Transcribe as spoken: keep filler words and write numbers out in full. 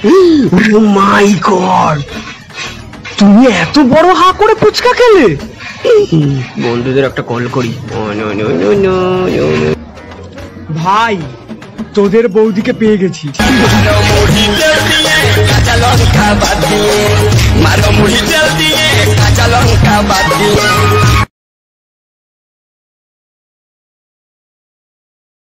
ও মাই god, তুমি এত বড় হা করে ফুচকা খেলে? বন্ধুদের একটা কল করি। ভাই, তোদের বৌদিকে পেয়ে গেছি।